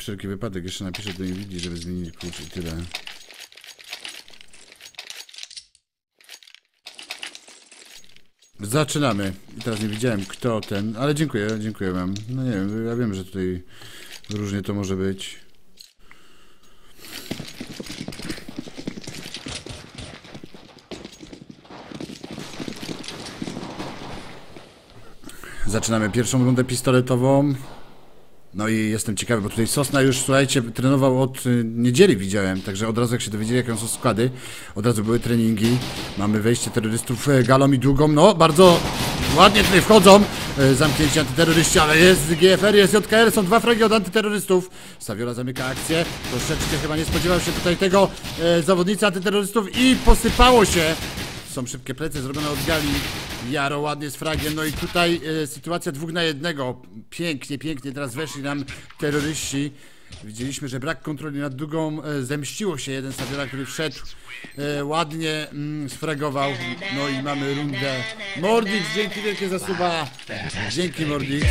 wszelki wypadek jeszcze napiszę do Nvidia, żeby zmienili klucz i tyle. Zaczynamy. I teraz nie widziałem kto ten, ale dziękuję wam. No nie wiem, ja wiem, że tutaj różnie to może być. Zaczynamy pierwszą rundę pistoletową. No i jestem ciekawy, bo tutaj Sosna już, słuchajcie, trenował od niedzieli, widziałem. Także od razu jak się dowiedzieli, jakie są składy, od razu były treningi. Mamy wejście terrorystów galą i długą. No, bardzo ładnie tutaj wchodzą. Zamknięci antyterroryści, ale jest GFR, jest JKR, są 2 fragi od antyterrorystów. Saviola zamyka akcję. Troszeczkę chyba nie spodziewał się tutaj tego zawodnicy antyterrorystów i posypało się. Są szybkie plecy zrobione od gali. Jaro ładnie z fragiem, no i tutaj sytuacja 2 na 1. Pięknie, pięknie, teraz weszli nam terroryści. Widzieliśmy, że brak kontroli nad długą zemściło się jeden Saviola, który wszedł, ładnie sfragował. No i mamy rundę. Mordix, dzięki wielkie za suba. Dzięki Mordix.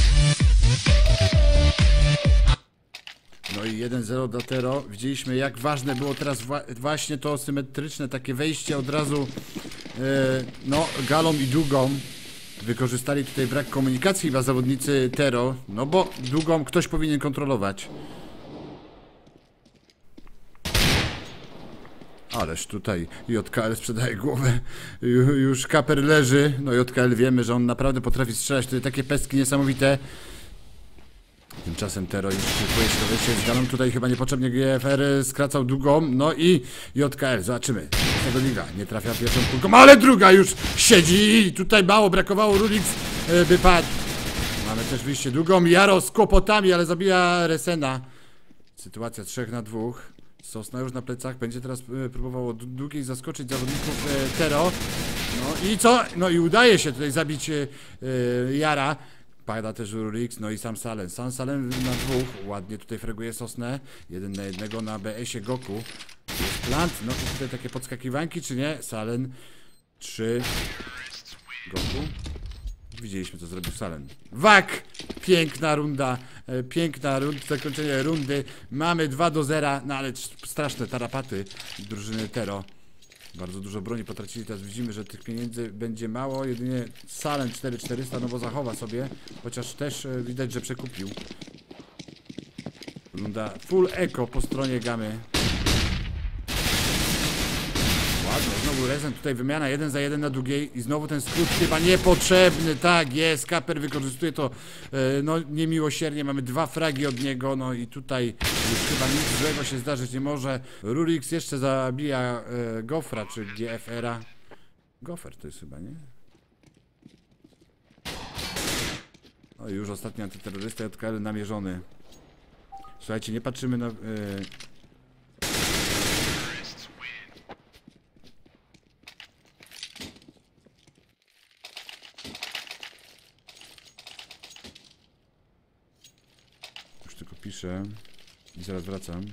No i 1-0 dla Tero. Widzieliśmy, jak ważne było teraz właśnie to symetryczne takie wejście od razu no, galą i długą. Wykorzystali tutaj brak komunikacji chyba zawodnicy Tero, no bo długą ktoś powinien kontrolować. Ależ tutaj JKL sprzedaje głowę. Już Kaper leży. No JKL wiemy, że on naprawdę potrafi strzelać. Tutaj takie pestki niesamowite. Tymczasem Tero już szykuje się do wejścia z galą. Tutaj chyba niepotrzebnie GFR skracał długą. No i JKL, zobaczymy. Tego liga nie trafia pierwszą kulką, ale druga już siedzi i tutaj mało brakowało. Rulix by padł. Mamy też wyjście długą. Jaro z kłopotami, ale zabija Resena. Sytuacja 3 na 2. Sosna już na plecach. Będzie teraz próbował długiej zaskoczyć zawodników Tero. No i co? No i udaje się tutaj zabić Jara. Pada też Rulix, no i sam Salen. Sam Salen na 2. Ładnie tutaj fraguje Sosnę. 1 na 1 na BS-ie Goku. Jest plant. No to tutaj takie podskakiwanki, czy nie? Salen 3. Goku. Widzieliśmy, co zrobił Salen. Wak! Piękna runda. Piękna runda. Zakończenie rundy. Mamy 2-0. No ale straszne tarapaty drużyny Tero. Bardzo dużo broni potracili, teraz widzimy, że tych pieniędzy będzie mało. Jedynie Salen 4400, no bo zachowa sobie. Chociaż też widać, że przekupił. Runda full eco po stronie Gamy. Ładnie, znowu Rezen, tutaj wymiana 1 za 1 na długiej i znowu ten skrót chyba niepotrzebny. Tak jest, Kaper wykorzystuje to no niemiłosiernie. Mamy 2 fragi od niego, no i tutaj już chyba nic złego się zdarzyć nie może. Rulix jeszcze zabija Gofra czy GFR-a. Gofer to jest chyba, nie? No i już ostatni antyterrorysta JKL namierzony. Słuchajcie, nie patrzymy na... Piszę i zaraz wracam.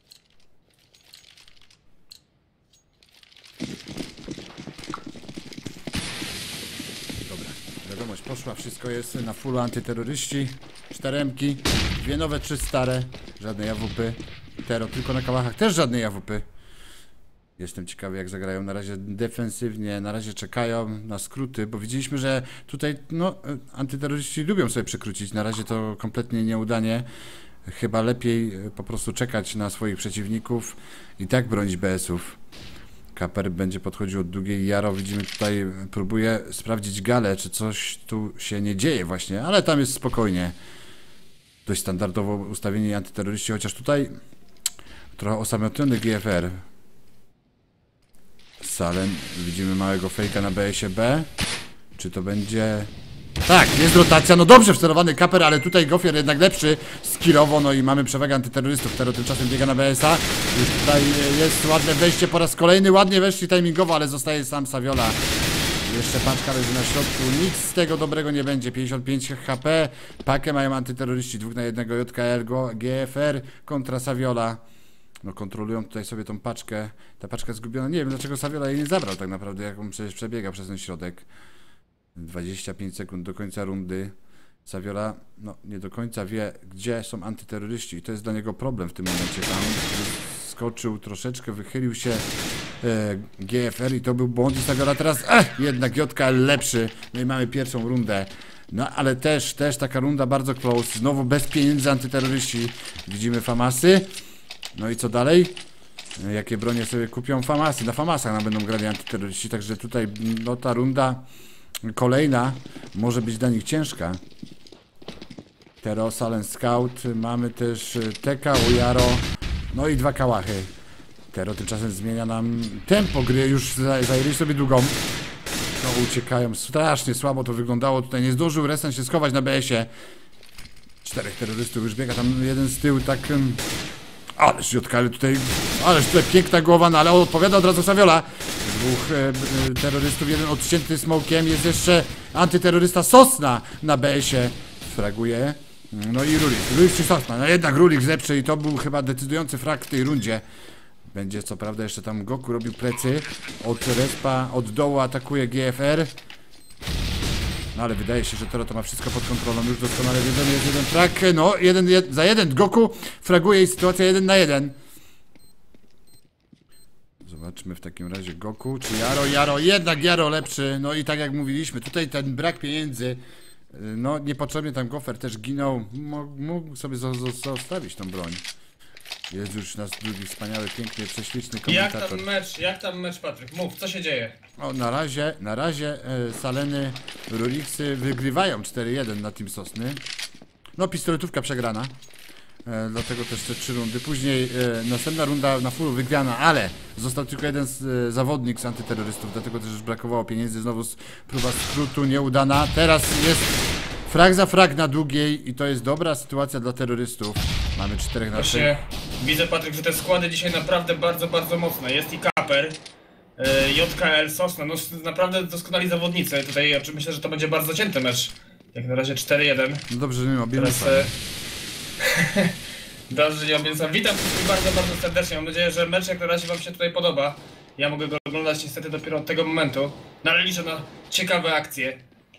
Dobra, wiadomość poszła, wszystko jest na fullu antyterroryści. 4, 2 nowe, 3 stare. Żadnej AWP. Tero tylko na kałachach, też żadnej AWP. Jestem ciekawy, jak zagrają. Na razie defensywnie, na razie czekają na skróty, bo widzieliśmy, że tutaj no, antyterroryści lubią sobie przekrócić. Na razie to kompletnie nieudanie. Chyba lepiej po prostu czekać na swoich przeciwników i tak bronić BS-ów. Kaper będzie podchodził od długiej. Jaro, widzimy tutaj, próbuje sprawdzić galę, czy coś tu się nie dzieje właśnie, ale tam jest spokojnie. Dość standardowo ustawienie antyterroryści, chociaż tutaj trochę osamotniony GFR. Salen, widzimy małego fejka na BS-ie B. Czy to będzie... Tak, jest rotacja, no dobrze wsterowany Kaper, ale tutaj Gofier jednak lepszy skillowo, no i mamy przewagę antyterrorystów, Tero tymczasem biega na BS-a. Już tutaj jest ładne wejście po raz kolejny, ładnie weszli timingowo, ale zostaje sam Saviola. Jeszcze paczka leży na środku, nic z tego dobrego nie będzie, 55 HP, pakę mają antyterroryści, 2 na 1 JKR, GFR kontra Saviola. No kontrolują tutaj sobie tą paczkę, ta paczka zgubiona, nie wiem dlaczego Saviola jej nie zabrał tak naprawdę, jak on przecież przebiega przez ten środek. 25 sekund do końca rundy. Saviola, no nie do końca wie, gdzie są antyterroryści i to jest dla niego problem w tym momencie. Tam skoczył troszeczkę, wychylił się GFR i to był błąd i Saviola teraz, jednak JKL lepszy. No i mamy pierwszą rundę. No ale też taka runda bardzo close, znowu bez pieniędzy antyterroryści. Widzimy Famasy. No i co dalej? Jakie bronie sobie kupią? Famasy, na Famasach nam będą grali antyterroryści, także tutaj no ta runda kolejna może być dla nich ciężka. Tero, Salen Scout, mamy też Teka, Ujaro, no i 2 kałachy. Tero tymczasem zmienia nam tempo gry, już zajęli sobie długą. No uciekają, strasznie słabo to wyglądało, tutaj nie zdążył Resen się schować na BS-ie. 4 terrorystów już biega, tam jeden z tyłu, tak... Ależ JKL tutaj, ależ tutaj piękna głowa, no ale odpowiada od razu Saviola. 2 terrorystów, jeden odcięty smokiem, jest jeszcze antyterrorysta Sosna na BS-ie. Fraguje. No i Rulik czy Sosna, no jednak Rulik lepszy i to był chyba decydujący frag w tej rundzie. Będzie co prawda jeszcze tam Goku robił plecy, od respa, od dołu atakuje GFR. No ale wydaje się, że Tero to ma wszystko pod kontrolą, już doskonale wiedzony jest jeden frag, no 1 Goku fraguje i sytuacja 1 na 1. Zobaczmy w takim razie Goku czy Jaro, jednak Jaro lepszy, no i tak jak mówiliśmy, tutaj ten brak pieniędzy, no niepotrzebnie tam Gofer też ginął, mógł sobie zostawić tą broń. Jest już nasz drugi wspaniały, piękny, prześliczny komentator. Jak tam mecz, Patryk? Mów, co się dzieje? O, na razie Saleny, Ruliksy wygrywają 4-1 na Team Sosny. No, pistoletówka przegrana. Dlatego też te 3 rundy. Później następna runda na full wygrana, ale został tylko jeden zawodnik z antyterrorystów, dlatego też już brakowało pieniędzy. Znowu próba skrótu nieudana. Teraz jest frag za frag na długiej i to jest dobra sytuacja dla terrorystów. Mamy 4 na 3. Właśnie widzę, Patryk, że te składy dzisiaj naprawdę bardzo mocne. Jest i Kaper, JKL, Sosna, no naprawdę doskonali zawodnicy. Tutaj myślę, że to będzie bardzo cięty mecz. Jak na razie 4-1. No dobrze, że nie ma Teraz, dobrze, że nie obiecam. Witam wszystkich bardzo serdecznie. Mam nadzieję, że mecz jak na razie wam się tutaj podoba. Ja mogę go oglądać niestety dopiero od tego momentu. No ale liczę na ciekawe akcje.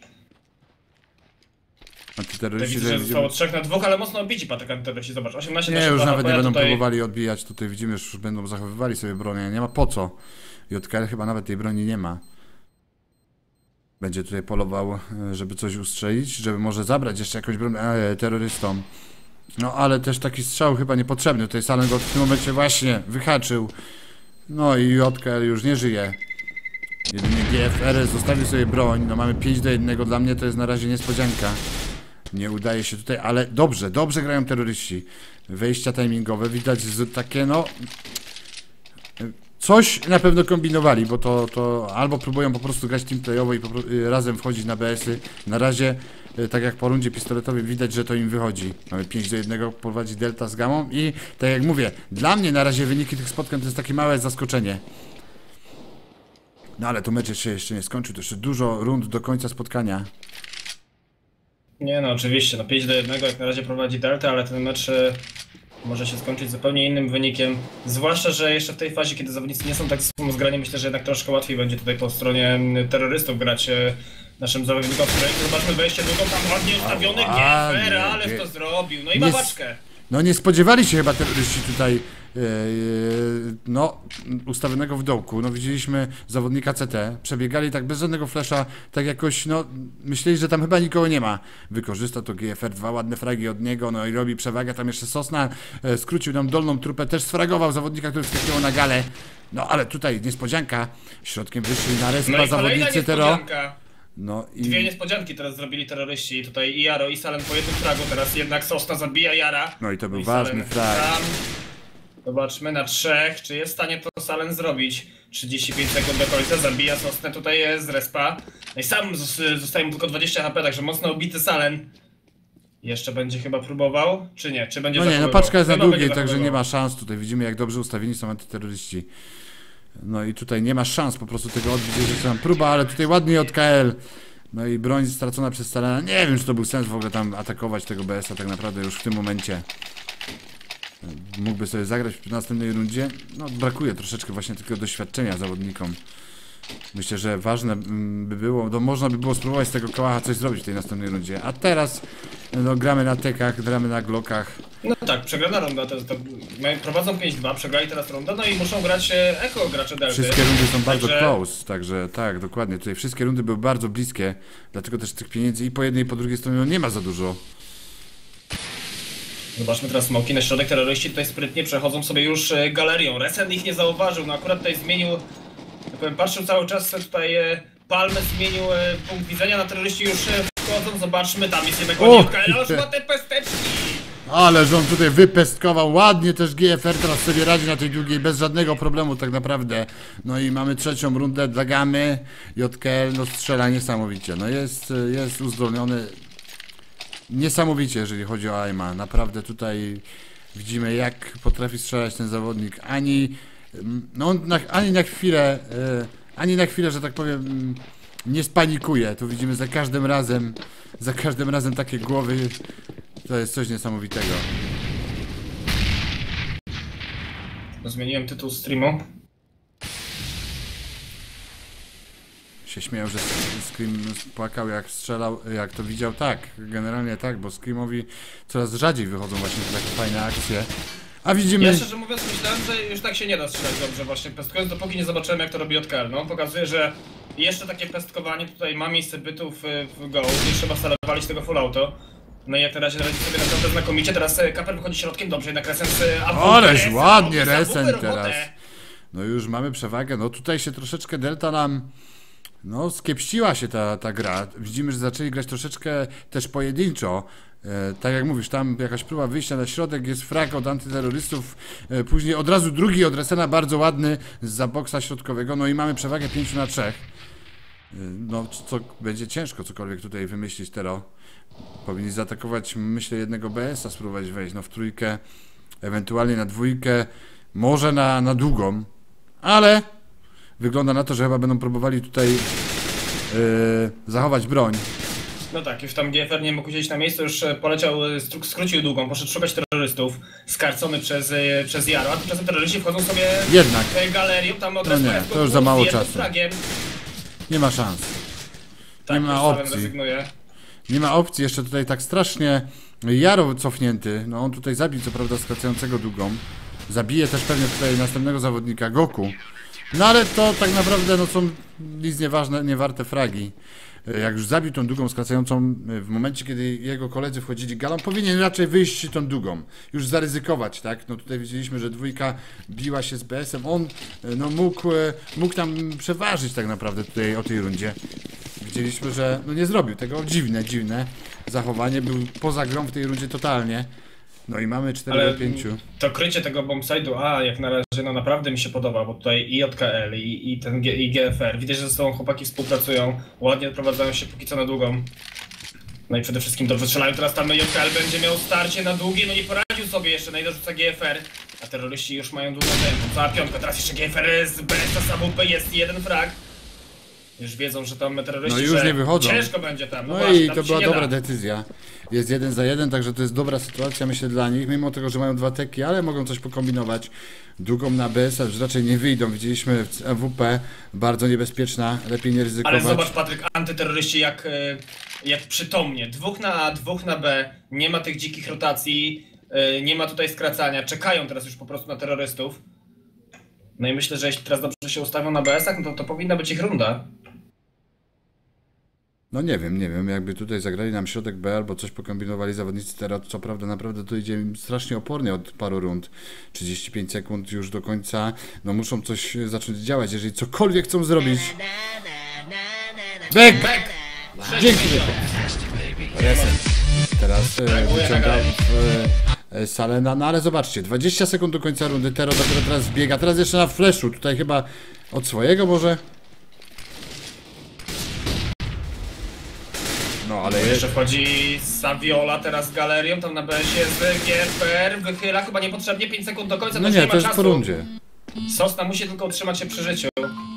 Antyterroryści widzę, że zostało 3 na 2, ale mocno obici Patryk antyterroryści. Zobacz, 18 nie, na już nawet nie będą tutaj... próbowali odbijać. Tutaj widzimy, już będą zachowywali sobie bronię. Nie ma po co. JKL chyba nawet tej broni nie ma. Będzie tutaj polował, żeby coś ustrzelić, żeby może zabrać jeszcze jakąś broń terrorystom. No ale też taki strzał chyba niepotrzebny. Tutaj Salen go w tym momencie właśnie wyhaczył. No i JKL już nie żyje. Jedynie GFR zostawił sobie broń. No mamy 5-1. Dla mnie to jest na razie niespodzianka. Nie udaje się tutaj, ale dobrze grają terroryści. Wejścia timingowe, widać takie no... Coś na pewno kombinowali, bo to albo próbują po prostu grać teamplayowo i razem wchodzić na BS-y. Na razie, tak jak po rundzie pistoletowej, widać, że to im wychodzi. Mamy 5-1, prowadzi Delta z Gamą i tak jak mówię, dla mnie na razie wyniki tych spotkań to jest takie małe zaskoczenie. No ale to mecz się jeszcze nie skończył, to jeszcze dużo rund do końca spotkania. Nie no, oczywiście, no 5-1 jak na razie prowadzi Delta, ale ten mecz może się skończyć zupełnie innym wynikiem. Zwłaszcza, że jeszcze w tej fazie, kiedy zawodnicy nie są tak samo zgrani, myślę, że jednak troszkę łatwiej będzie tutaj po stronie terrorystów grać naszym zawodnikom. Zobaczmy wejście drugą, tam ładnie ustawiony GFR, ależ to zrobił, no i babaczkę. No nie spodziewali się chyba terroryści tutaj no ustawionego w dołku. No widzieliśmy zawodnika CT, przebiegali tak bez żadnego flasha, tak jakoś no myśleli, że tam chyba nikogo nie ma. Wykorzystał to GFR, 2 ładne fragi od niego, no i robi przewagę. Tam jeszcze Sosna skrócił nam dolną trupę, też sfragował zawodnika, który wskakiwał na galę. No ale tutaj niespodzianka, środkiem wyszli na respa no zawodnicy Tero. No i... 2 niespodzianki teraz zrobili terroryści, tutaj i Jaro i Salen po jednym fragu, teraz jednak Sosna zabija Jara. No i to był ważny frag. Zobaczmy na 3, czy jest w stanie to Salen zrobić. 35 sekund do końca, zabija Sosnę tutaj z respa. No i sam zostaje mu tylko 20 HP, także mocno obity Salen. Jeszcze będzie chyba próbował, czy nie? Czy będzie no paczka jest na długiej, także nie ma szans. Tutaj widzimy, jak dobrze ustawieni są antyterroryści. No i tutaj nie ma szans po prostu tego odbić, że tam próba, ale tutaj ładnie JKL. No i broń stracona przez Salena. Nie wiem, czy to był sens w ogóle tam atakować tego BS-a tak naprawdę już w tym momencie. Mógłby sobie zagrać w następnej rundzie. No brakuje troszeczkę właśnie takiego doświadczenia zawodnikom. Myślę, że ważne by było, no można by było spróbować z tego kałacha coś zrobić w tej następnej rundzie. A teraz no, gramy na tekach, gramy na glokach. No tak, przegrana runda, prowadzą 5-2, przegrali teraz rundę, no i muszą grać eko gracze Delty. Wszystkie rundy są bardzo close, także tak, dokładnie. Tutaj wszystkie rundy były bardzo bliskie, dlatego też tych pieniędzy i po jednej i po drugiej stronie no, nie ma za dużo. Zobaczmy teraz smoki na środek, terroryści tutaj sprytnie przechodzą sobie już galerią. Resend ich nie zauważył, no akurat tutaj zmienił, ja powiem, patrzył cały czas tutaj Palmę, zmienił punkt widzenia, na terroryści już wchodzą, zobaczmy, tam jest jednak ładniutka, ale już ma te pesteczki! Ale że on tutaj wypestkował ładnie, też GFR teraz sobie radzi na tej długiej bez żadnego problemu tak naprawdę. No i mamy trzecią rundę dla Gamy, JKL no strzela niesamowicie, no jest uzdolniony niesamowicie jeżeli chodzi o aima, naprawdę tutaj widzimy jak potrafi strzelać ten zawodnik, ani na chwilę, że tak powiem nie spanikuje, tu widzimy za każdym razem takie głowy. To jest coś niesamowitego. Zmieniłem tytuł streamu. Się śmieją, że Scream płakał jak strzelał, jak to widział. Tak, generalnie tak, bo Screamowi coraz rzadziej wychodzą właśnie takie fajne akcje. A widzimy... Ja szczerze mówiąc myślałem, że już tak się nie da strzelać dobrze właśnie pestkując, dopóki nie zobaczyłem jak to robi JKL. No, pokazuje, że jeszcze takie pestkowanie tutaj ma miejsce bytu w Go, nie trzeba walić tego full auto. No i jak na razie radzi sobie naprawdę znakomicie, teraz Kaper wychodzi środkiem, dobrze, jednak Resens... Ależ ładnie Resent teraz. No już mamy przewagę, no tutaj się troszeczkę Delta nam... No skiepściła się ta gra, widzimy, że zaczęli grać troszeczkę też pojedynczo. Tak jak mówisz, tam jakaś próba wyjścia na środek, jest frag od antyterrorystów, później od razu drugi od Resena, bardzo ładny zza boksa środkowego, no i mamy przewagę 5-3. No co będzie ciężko cokolwiek tutaj wymyślić teraz. Powinni zaatakować, myślę, jednego BS-a, spróbować wejść, no w trójkę, ewentualnie na dwójkę, może na długą, ale wygląda na to, że chyba będą próbowali tutaj zachować broń. No tak, już tam GFR nie mógł siedzieć na miejscu, już poleciał, skrócił długą, poszedł szukać terrorystów, skarcony przez Jaro, a tymczasem terroryści wchodzą sobie jednak galerią, tam od no nie, to już za mało czasu. Fragiem. Nie ma szans. Tak, nie ma opcji. Nie ma opcji, jeszcze tutaj tak strasznie Jaro cofnięty, no on tutaj zabił co prawda skracającego długą, zabije też pewnie tutaj następnego zawodnika, Goku, no ale to tak naprawdę no są nic nie warte fragi. Jak już zabił tą długą skracającą, w momencie kiedy jego koledzy wchodzili galą, powinien raczej wyjść tą długą, już zaryzykować, tak? No tutaj widzieliśmy, że dwójka biła się z BS-em, on no mógł tam przeważyć tak naprawdę tutaj o tej rundzie. Widzieliśmy, że no nie zrobił tego, dziwne zachowanie, był poza grą w tej rundzie totalnie. No i mamy 4-5. To krycie tego bombside'u, jak na razie no naprawdę mi się podoba, bo tutaj i JKL i GFR, widać, że ze sobą chłopaki współpracują, ładnie odprowadzają się póki co na długą. No i przede wszystkim dobrze strzelają, teraz tam JKL będzie miał starcie na długie, no nie poradził sobie jeszcze, no i dorzuca GFR, a terroryści już mają długą tempo, cała piątka, teraz jeszcze GFR z BS-a samupy, jest jeden frag. Już wiedzą, że tam terroryści, no już nie wychodzą. Ciężko będzie tam. No właśnie, i to była dobra decyzja. Jest 1-1, także to jest dobra sytuacja myślę dla nich, mimo tego, że mają dwa teki, ale mogą coś pokombinować. Długą na BS-a już raczej nie wyjdą, widzieliśmy w AWP, bardzo niebezpieczna, lepiej nie ryzykować. Ale zobacz Patryk, antyterroryści jak przytomnie, dwóch na B, nie ma tych dzikich rotacji, nie ma tutaj skracania, czekają teraz już po prostu na terrorystów. No i myślę, że jeśli teraz dobrze się ustawią na BS-ach, no to powinna być ich runda. No nie wiem, jakby tutaj zagrali nam środek B albo coś pokombinowali zawodnicy teraz, co prawda naprawdę to idzie im strasznie opornie od paru rund, 35 sekund już do końca, no muszą coś zacząć działać, jeżeli cokolwiek chcą zrobić. Back! Dzięki! Teraz wyciąga Salena, no ale zobaczcie, 20 sekund do końca rundy, Tero dopiero teraz biega, teraz jeszcze na flashu, tutaj chyba od swojego może? No ale jeszcze wchodzi Saviola teraz z galerią, tam na BS jest GFR, wychyla chyba niepotrzebnie 5 sekund do końca, no nie, to jest po rundzie. Sosna musi tylko utrzymać się przy życiu.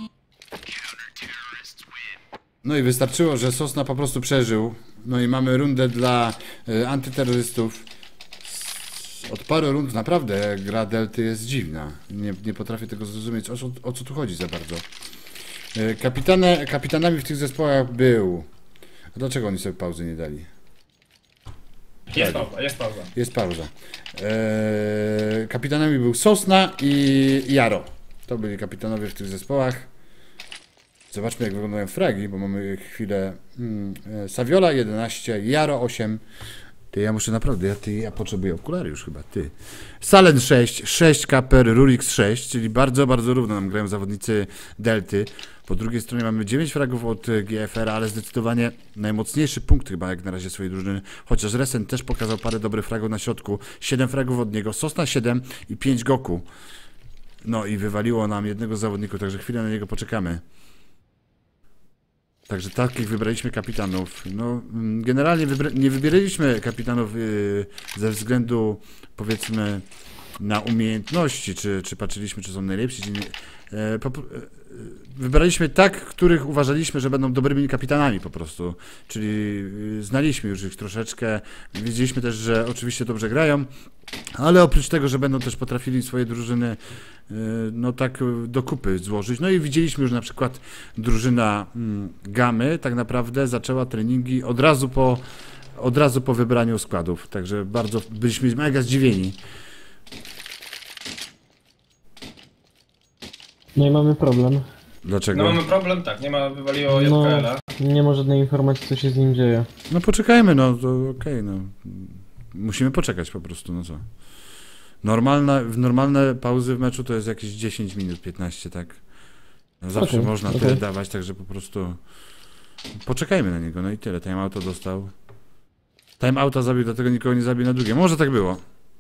No i wystarczyło, że Sosna po prostu przeżył. No i mamy rundę dla antyterrorystów. Od paru rund naprawdę gra Delty jest dziwna. Nie potrafię tego zrozumieć, o co tu chodzi za bardzo. Kapitanami w tych zespołach był... A dlaczego oni sobie pauzy nie dali? Jest pauza, jest pauza. Jest pauza. Kapitanami był Sosna i Jaro. To byli kapitanowie w tych zespołach. Zobaczmy, jak wyglądają fragi, bo mamy chwilę. Saviola 11, Jaro 8. Ty, ja muszę naprawdę, ja potrzebuję okulary już chyba, ty. Salen 6, 6 Kaper, Rurix 6, czyli bardzo, bardzo równo nam grają zawodnicy Delty. Po drugiej stronie mamy 9 fragów od GFR, ale zdecydowanie najmocniejszy punkt chyba jak na razie swojej drużyny. Chociaż Resen też pokazał parę dobrych fragów na środku. 7 fragów od niego, Sosna 7 i 5 Goku. No i wywaliło nam jednego z zawodników, także chwilę na niego poczekamy. Także takich wybraliśmy kapitanów. No, generalnie nie wybieraliśmy kapitanów ze względu, powiedzmy, na umiejętności, czy patrzyliśmy, czy są najlepsi, czy nie. Wybraliśmy tak, których uważaliśmy, że będą dobrymi kapitanami po prostu. Czyli znaliśmy już ich troszeczkę, wiedzieliśmy też, że oczywiście dobrze grają, ale oprócz tego, że będą też potrafili swoje drużyny no tak do kupy złożyć. No i widzieliśmy już na przykład drużyna Gamy tak naprawdę zaczęła treningi od razu po wybraniu składów. Także bardzo byliśmy mega zdziwieni. No i mamy problem. Dlaczego? No mamy problem, tak, nie ma, wywaliło JKL-a. Nie ma żadnej informacji, co się z nim dzieje. No poczekajmy, no to okej, no. Musimy poczekać po prostu, no co. Normalne pauzy w meczu to jest jakieś 10 minut, 15, tak? No zawsze można tyle dawać, także po prostu poczekajmy na niego, no i tyle. Timeouta dostał. Timeouta zabił, dlatego nikogo nie zabił na długie. Może tak było.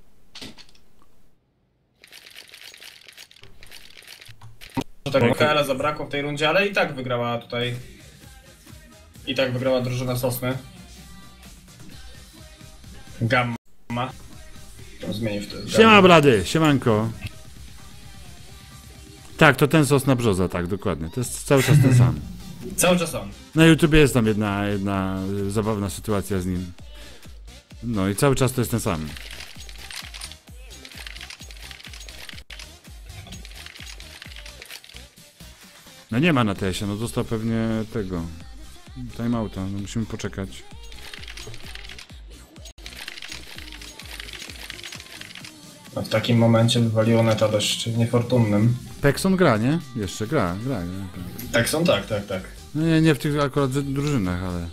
Tak JKL-a zabrakło w tej rundzie, ale i tak wygrała tutaj. I tak wygrała drużyna Sosny. Gamma. To zmienił w to. Siema Brady, siemanko. Tak, to ten Sosna Brzoza, tak, dokładnie. To jest cały czas ten sam. Cały czas on. Na YouTubie jest tam jedna zabawna sytuacja z nim. No i cały czas to jest ten sam. No nie ma na TS-ie, no dostał pewnie tego timeouta, no musimy poczekać. No w takim momencie wywaliło neta dość niefortunnym. Pexon gra, nie? Jeszcze gra. Tak są, tak. No nie w tych akurat drużynach, ale...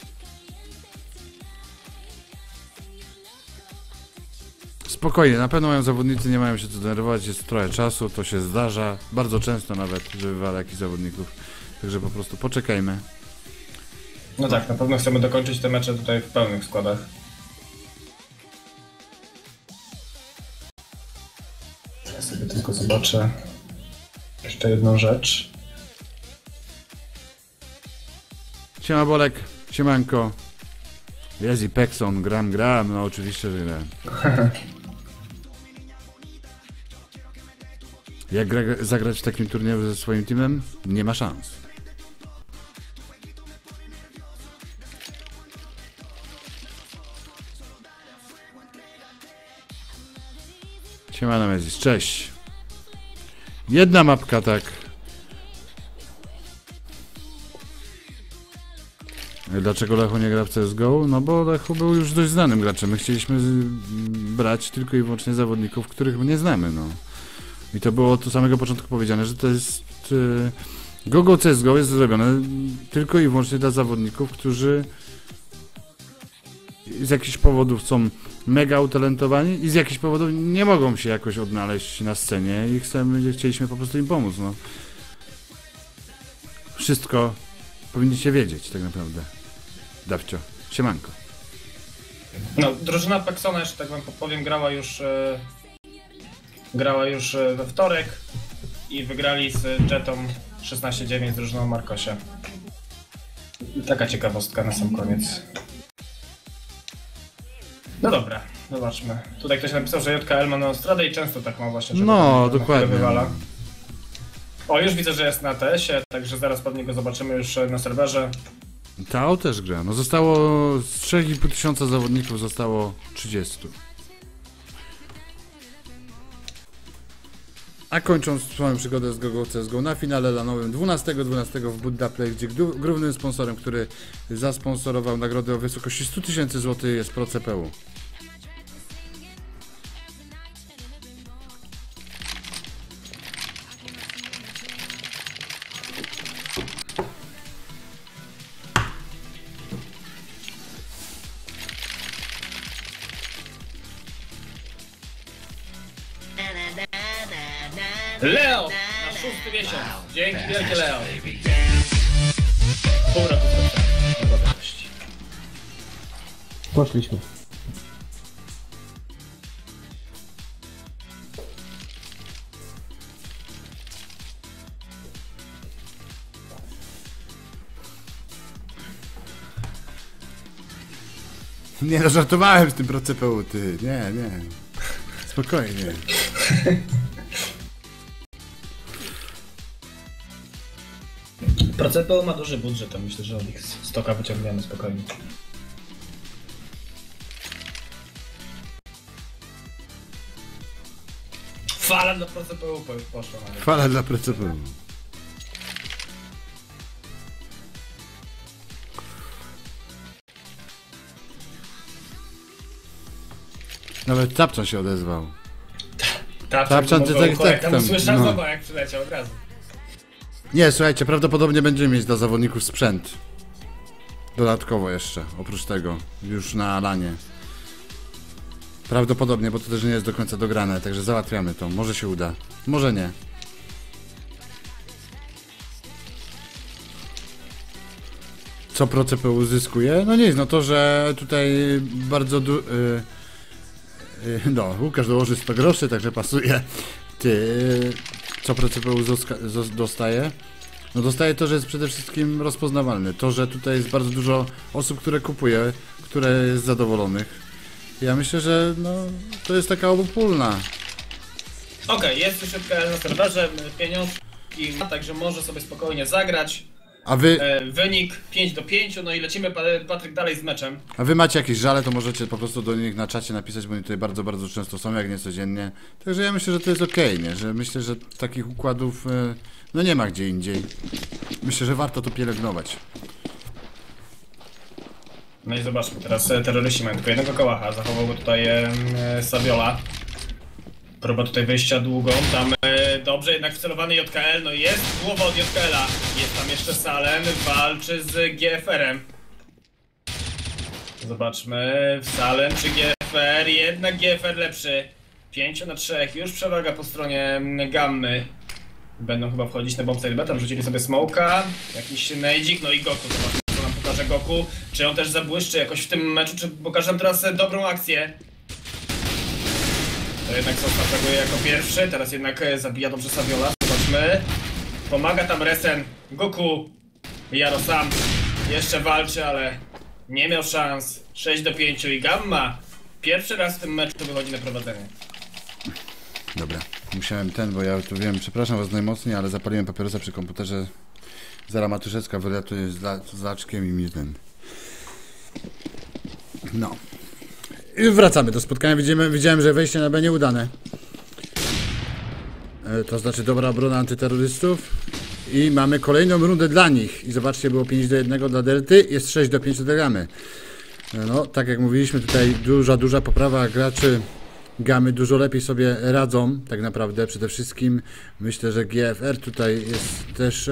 Spokojnie, na pewno mają zawodnicy, nie mają się co denerwować, jest trochę czasu, to się zdarza, bardzo często nawet, że wywala jakichś zawodników. Także po prostu poczekajmy. No tak, na pewno chcemy dokończyć te mecze tutaj w pełnych składach. Ja sobie tylko zobaczę jeszcze jedną rzecz. Siema Bolek, siemanko. Jest i Pexon, gram, no oczywiście, że gram. Jak zagrać w takim turnieju ze swoim teamem? Nie ma szans. Siemano Mezis, cześć. Jedna mapka, tak. Dlaczego Lechu nie gra w CSGO? No bo Lechu był już dość znanym graczem. My chcieliśmy brać tylko i wyłącznie zawodników, których nie znamy, no. I to było od samego początku powiedziane, że to jest... GoGo CSGO jest zrobione tylko i wyłącznie dla zawodników, którzy z jakichś powodów są mega utalentowani i z jakichś powodów nie mogą się jakoś odnaleźć na scenie i chcieliśmy po prostu im pomóc, no. Wszystko powinniście wiedzieć tak naprawdę. Dawcio, siemanko. No, drużyna Pexona, jeszcze tak wam powiem, grała już we wtorek i wygrali z Jetą 16-9 z drużyną Markosia. I taka ciekawostka na sam koniec. No dobra, zobaczmy. Tutaj ktoś napisał, że JKL ma na stradę i często tak ma właśnie, że no, dokładnie. Wywala. O, już widzę, że jest na TS-ie, także zaraz pewnie go zobaczymy już na serwerze. Tao też gra. No zostało z 3500 zawodników zostało 30. A kończąc swoją przygodę z GoGo CSGO na finale lanowym 12.12 w Buddha Play, gdzie głównym sponsorem, który zasponsorował nagrodę o wysokości 100 000 zł jest ProCPU. Leo! Na 6. miesiąc. Dzięki wielkie, Leo. Pół roku gotowości. Poszliśmy. Nie, no żartowałem z tym ProCPU, ty. Nie. Spokojnie. ProCPU ma duży budżet, to myślę, że od ich stoka wyciągniemy spokojnie. Fala dla ProCPU poszła nawet. Fala dla ProCPU. Nawet Tapczan się odezwał. Tapczan, ty tak tam tam, usłyszał, no. zobacz jak przyleciał od razu. Nie, słuchajcie, prawdopodobnie będziemy mieć dla zawodników sprzęt. Dodatkowo jeszcze, oprócz tego, już na lanie. Prawdopodobnie, bo to też nie jest do końca dograne, także załatwiamy to. Może się uda, może nie. Co ProCPU uzyskuje? No nic, no to, że tutaj bardzo no, Łukasz dołoży 100 groszy, także pasuje. Co ProCPU dostaje? No dostaje to, że jest przede wszystkim rozpoznawalny. To, że tutaj jest bardzo dużo osób, które kupuje, które jest zadowolonych. Ja myślę, że no, to jest taka obopólna. Okej, jest już na serwerze, pieniążki, także może sobie spokojnie zagrać. A wy, Wynik 5-5, no i lecimy, Patryk, dalej z meczem. a wy macie jakieś żale, to możecie po prostu do nich na czacie napisać, bo oni tutaj bardzo, bardzo często są, jak nie codziennie. Także ja myślę, że to jest okej, nie? Że myślę, że takich układów no nie ma gdzie indziej. Myślę, że warto to pielęgnować. No i zobaczmy, teraz terroryści mają tylko jednego kałacha, zachował go tutaj Saviola. Próba tutaj wejścia długą, tam dobrze jednak wcelowany JKL, no jest głowa od JKL-a. Jest tam jeszcze Salen, walczy z GFR-em. Zobaczmy, Salen czy GFR, jednak GFR lepszy. 5-3, już przewaga po stronie Gammy. Będą chyba wchodzić na bombsite B, tam rzucili sobie smoka, jakiś nejdzik, no i Goku, zobaczmy co nam pokaże Goku. Czy on też zabłyszczy jakoś w tym meczu, czy pokaże nam teraz dobrą akcję. To jednak Sosna reaguje jako pierwszy, teraz jednak zabija dobrze Saviola, zobaczmy. Pomaga tam Resen, Goku, Jaro sam jeszcze walczy, ale nie miał szans. 6-5 i Gamma pierwszy raz w tym meczu wychodzi na prowadzenie. Dobra, musiałem bo ja tu wiem, przepraszam was najmocniej, ale zapaliłem papierosa przy komputerze. Zara Matuszewska wylatuje z laczkiem i mi ten. No. I wracamy do spotkania. Widziałem, że wejście na B nieudane. To znaczy dobra obrona antyterrorystów. I mamy kolejną rundę dla nich. I zobaczcie, było 5-1 dla Delty, jest 6-5 dla Gamy. No, tak jak mówiliśmy, tutaj duża poprawa graczy Gamy dużo lepiej sobie radzą, tak naprawdę. Przede wszystkim myślę, że GFR tutaj jest też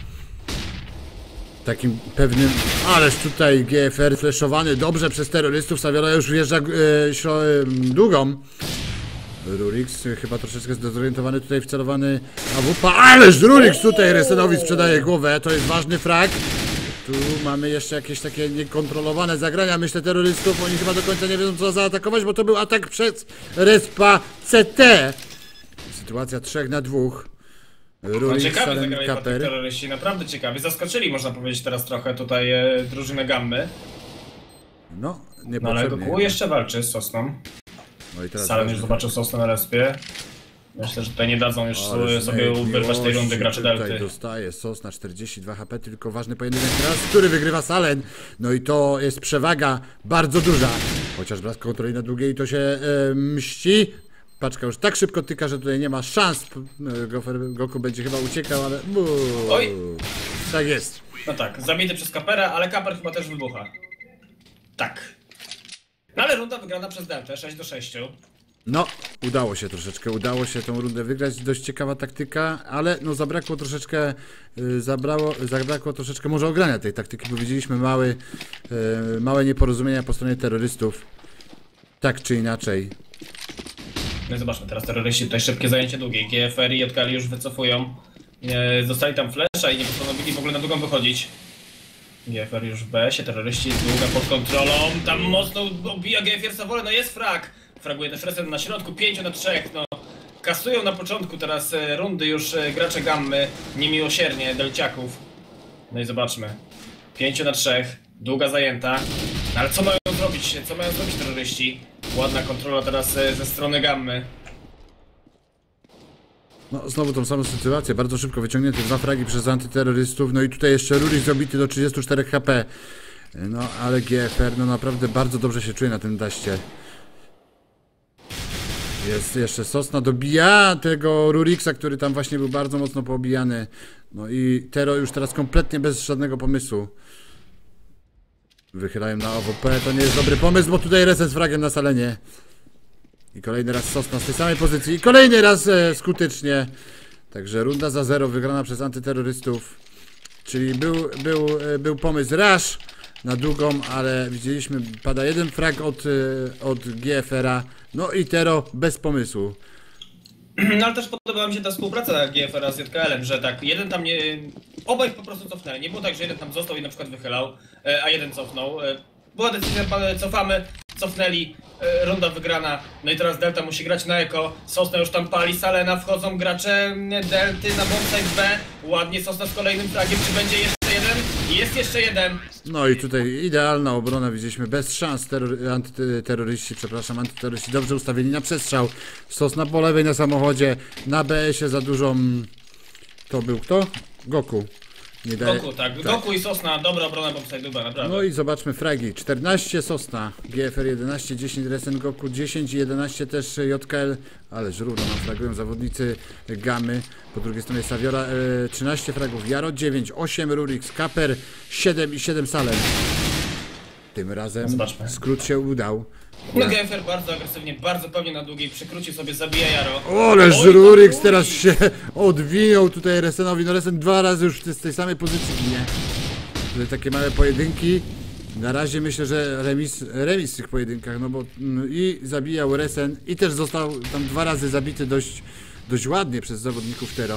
takim pewnym... Ależ tutaj GFR fleszowany dobrze przez terrorystów. Saviola już wjeżdża długą. Rurix chyba troszeczkę zdezorientowany, tutaj wcelowany AWP. Ależ Rurix tutaj Resenowi sprzedaje głowę, to jest ważny frag. Tu mamy jeszcze jakieś takie niekontrolowane zagrania, myślę, terrorystów. Oni chyba do końca nie wiedzą, co zaatakować, bo to był atak przez Respa CT. Sytuacja 3 na 2. No ciekawie Salen, zagrali Kaper. terroryści, naprawdę ciekawie. Zaskoczyli, można powiedzieć, teraz trochę tutaj drużynę Gammy. No, No ale niepotrzebnie. Goku jeszcze walczy z Sosną. No i teraz Salen już zobaczył Sosnę na respie. Myślę, że tutaj nie dadzą już Ależ sobie wyrwać tej rundy gracze tutaj Delty. dostaje Sosna 42 HP, tylko ważny pojedynek teraz, który wygrywa Salen. No i to jest przewaga bardzo duża. Chociaż brak kontroli na długiej to się mści. paczka już tak szybko tyka, że tutaj nie ma szans. Goku będzie chyba uciekał, ale... Oj! Tak jest. No tak, zabity przez Kapera, ale Kaper chyba też wybucha. Tak. No ale runda wygrana przez Deltę, 6-6. No, udało się troszeczkę, udało się tą rundę wygrać, dość ciekawa taktyka, ale no zabrakło troszeczkę, zabrakło troszeczkę może ogrania tej taktyki, bo widzieliśmy małe nieporozumienia po stronie terrorystów, tak czy inaczej. No i zobaczmy, teraz terroryści tutaj szybkie zajęcie długiej, GFR i JKL już wycofują. Dostali tam flesza i nie postanowili w ogóle na długą wychodzić. GFR już w BS-ie, terroryści długa pod kontrolą, tam mocno obija GFR Sawole, no jest frag! Fraguje też Resen na środku, 5-3, no. Kasują na początku teraz rundy już gracze Gammy, niemiłosiernie, Delciaków. No i zobaczmy. 5-3, długa zajęta. No ale co mają zrobić? Co mają zrobić terroryści? Ładna kontrola teraz ze strony Gammy. No, znowu tą samą sytuację, bardzo szybko wyciągnięte 2 fragi przez antyterrorystów, no i tutaj jeszcze Rurik zabity do 34 HP. No, ale GFR, no naprawdę bardzo dobrze się czuje na tym daście. Jest jeszcze Sosna, dobija tego Ruriksa, który tam właśnie był bardzo mocno poobijany. No i Tero już teraz kompletnie bez żadnego pomysłu. Wychylają na AWP, to nie jest dobry pomysł, bo tutaj reset z fragiem na salenie. I kolejny raz Sosna z tej samej pozycji i kolejny raz skutecznie. Także runda za 0 wygrana przez antyterrorystów. Czyli był pomysł rush na długą, ale widzieliśmy, pada jeden frag od GFR-a. No i Tero bez pomysłu. No ale też podobała mi się ta współpraca GFR-a z JKL-em, że tak, jeden tam nie... Obaj po prostu cofnęli, nie było tak, że jeden tam został i na przykład wychylał, a jeden cofnął. Była decyzja, cofamy, cofnęli, runda wygrana, no i teraz Delta musi grać na eko, Sosna już tam pali, Salena, wchodzą gracze Delty na bombsite B, ładnie Sosna z kolejnym fragiem, czy będzie jeszcze jeden? Jest jeszcze jeden! No i tutaj idealna obrona, widzieliśmy bez szans, antyterroryści dobrze ustawieni na przestrzał. Sosna po lewej na samochodzie, na BS-ie za dużą... To był kto? Goku. Nie daje... Goku, tak. Goku i Sosna, dobra obrona bombsite'uba, naprawdę. No i zobaczmy fragi, 14 Sosna, GFR 11, 10 Resen, Goku 10 i 11 też JKL, ależ równo nam fragują zawodnicy Gamy, po drugiej stronie Saviora 13 fragów, Jaro 9, 8 Rurix, Kaper 7 i 7 Salem. Tym razem Zobaczmy. skrót się udał. No GFR bardzo agresywnie, bardzo pewnie na długiej, przykrócił sobie, zabija Jaro. Oleż Rurix teraz się odwinął tutaj Resenowi, no Resen 2 razy już z tej samej pozycji ginie. Tutaj takie małe pojedynki. Na razie myślę, że remis w tych pojedynkach, no bo i zabijał Resen i też został tam 2 razy zabity dość ładnie przez zawodników Tero.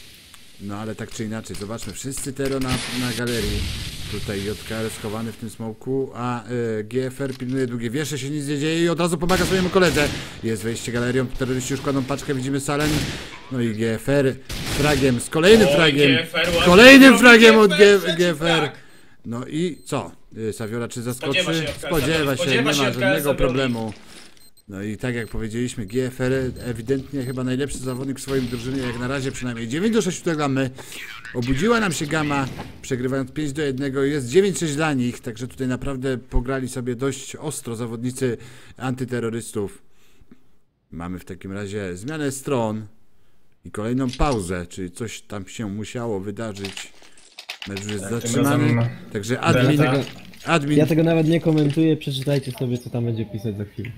No ale tak czy inaczej, zobaczmy, wszyscy Tero na galerii. Tutaj JKL schowany w tym smoku, a GFR pilnuje długie wieże, się nic nie dzieje i od razu pomaga swojemu koledze. Jest wejście galerią, terroryści już kładą paczkę, widzimy Salen. No i GFR fragiem, z kolejnym fragiem, kolejnym fragiem od GFR. No i co? Saviora czy zaskoczy? Spodziewa się, nie ma żadnego problemu. No i tak jak powiedzieliśmy, GFR ewidentnie chyba najlepszy zawodnik w swoim drużynie, jak na razie przynajmniej 9-6 tutaj gramy. Obudziła nam się Gama, przegrywając 5-1, jest 9-6 dla nich, także tutaj naprawdę pograli sobie dość ostro zawodnicy antyterrorystów. Mamy w takim razie zmianę stron i kolejną pauzę, czyli coś tam się musiało wydarzyć. Mecz już jest zatrzymany, także admin... Ja tego nawet nie komentuję, przeczytajcie sobie, co tam będzie pisać za chwilę.